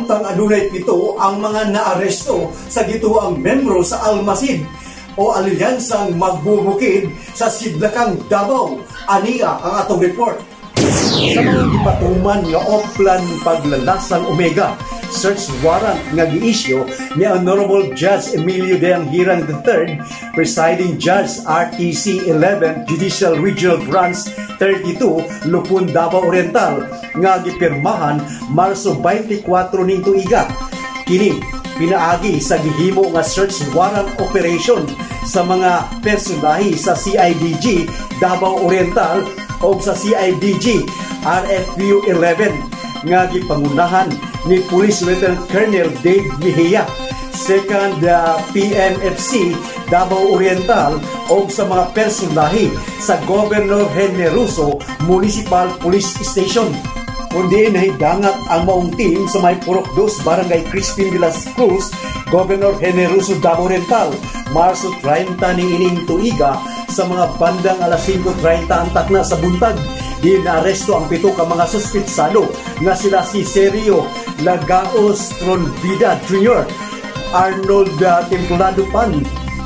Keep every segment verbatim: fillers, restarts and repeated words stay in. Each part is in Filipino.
Samtang adunay pito ang mga naaresto sa gituang membro sa Almasid o alyansang magbubukid sa Sidlakang Davao. Aniya ang atong report. Sa mga gipatuman nga Oplan paglalasang Omega, search warrant nga gi-issue ni Honorable Judge Emilio de Anghirang the third, Presiding Judge R T C eleventh Judicial Regional Branch thirty-two, Lupon, Davao Oriental, nga gipirmahan Marso twenty-four ning tuiga. Kini pinaagi sa gihimo nga search warrant operation sa mga personahe sa C I D G Davao Oriental o sa C I D G R F U eleven nga gipangunahan ni Police Lieutenant Colonel Dave Mejia, second uh, P M F C Davao Oriental o sa mga personahe sa Governor Generoso Municipal Police Station. Kundi nahidangat ang maong team sa may Purok dos, Barangay Crispin de las Cruz, Governor Generoso Davao Oriental, Marso thirty ni ining tuiga sa mga bandang alas five thirty ang takna sa buntag. Dinaaresto ang pito ka mga suspitsado nga sila si Sergio Lagaos Tronvida Junior, Arnold uh, Templado Pan,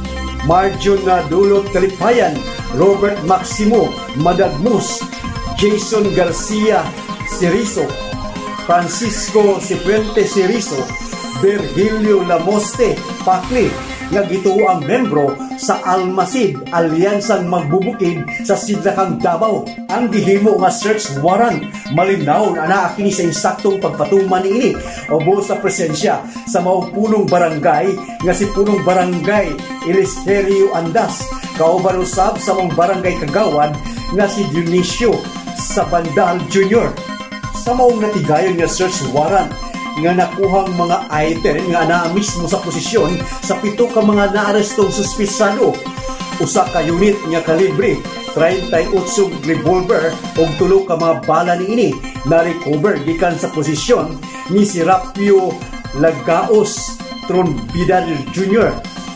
Marjon uh, Dulot Talipayan, Robert Maximo Madagmus, Jason Garcia Cerizo, Francisco Cifuente Cerizo, Virgilio Lamoste Pakli, nga gituo ang membro sa Almasid, alyansang magbubukid sa Sidlakang Davao. Ang gihimo nga search warrant malinaw na naa kini sa insaktong pagpatuman niini obo sa presensya sa mao punong barangay nga si punong barangay Elisterio Andas, kauban usab sa mong barangay Kagawad nga si Dionisio Sabandal Junior Sa maong natigayon nga search warrant nga nakuhang mga item nga naa mismo sa posisyon sa pito ka mga naarestong suspitsado. Usa ka unit nga kalibre thirty-eight revolver ug tulo ka mga bala niini na recover gikan sa posisyon ni Serapio Lagaos Tronvida Junior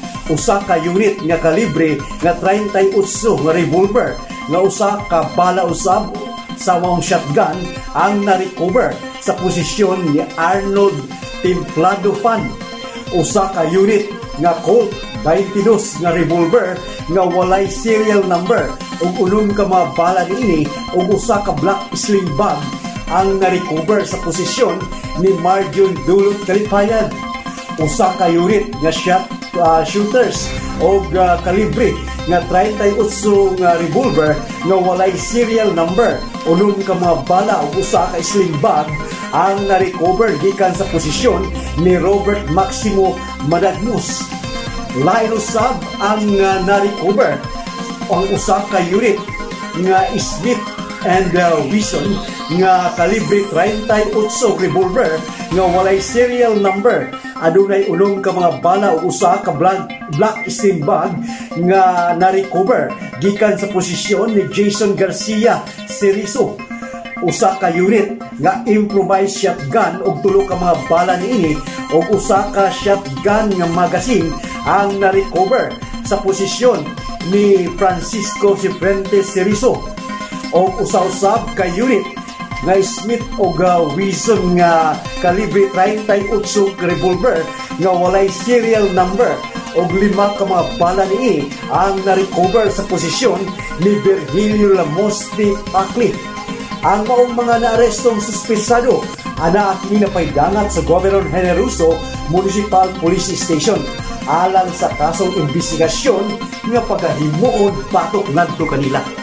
Usa ka unit nga kalibre nga thirty-eight nga revolver nga usa ka bala usab sa maong shotgun ang na-recover sa posisyon ni Arnold Templado Pan. Usa ka unit nga Colt twenty-two nga revolver nga walay serial number ug unom ka mga bala niini ug usa ka black sling bag ang na-recover sa posisyon ni Marjon Dulot Talipayan. Usa ka unit nga shot uh, shooters ug uh, kalibre nga thirty-eight nga revolver nga walay serial number, unom ka mga bala ug usa ka sling bag ang na-recover gikan sa posisyon ni Robert Maximo Madagmus. Lain usab ang uh, na-recover ang usa ka unit nga Smith and uh, Wesson nga kalibre thirty-eight revolver nga walay serial number, adunay unom ka mga bala ug usa ka black, black sling bag nga na-recover gikan sa posisyon ni Jason Garcia Cerizo. Usa ka unit nga improvised shotgun ug tulo ka mga bala niini ug usa ka shotgun nga magazine ang na-recover sa posisyon ni Francisco Cifuente Cerizo. Og usa-usab ka unit nga Smith ug uh, Wesson nga kalibre thirty-eight revolver nga walay serial number og lima ka mga bala niini ang na-recover sa posisyon ni Virgilio Lamoste Pakli. Ang maong mga naarestong suspensado ana kini napaydangat sa Governor Generoso Municipal Police Station alang sa kasong investigasyon nga pagkahimuon patok ngadto kanila.